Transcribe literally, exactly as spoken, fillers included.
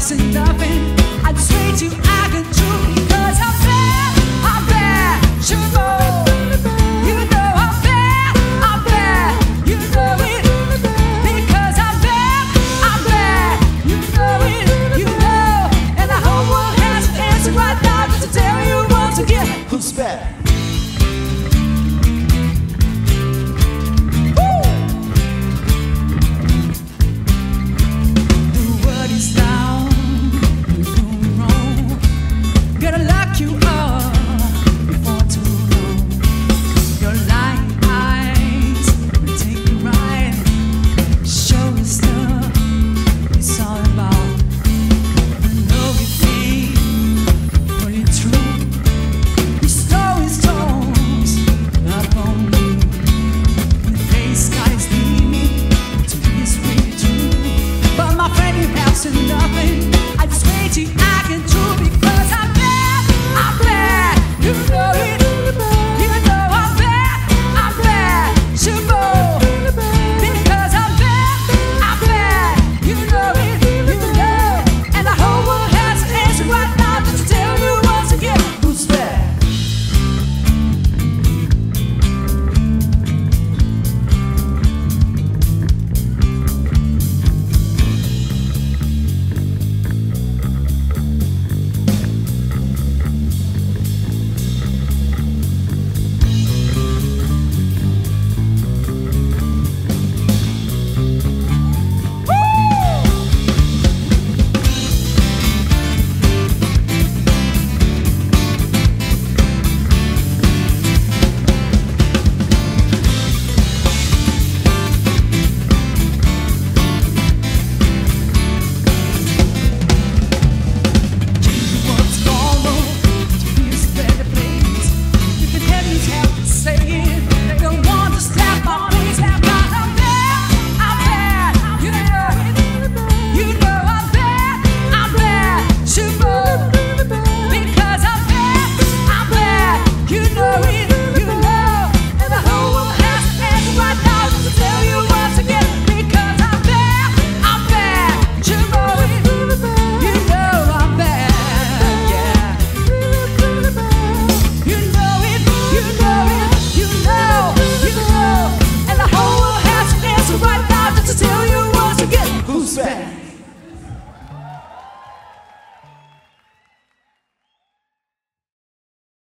and nothing. I just wait till I can do because I'm bad, I'm bad, you know. You know I'm bad, I'm bad, you know it. Because I'm bad, I'm bad, you know it, you know. And the whole world has an answer right now just to tell you once again who's bad. You know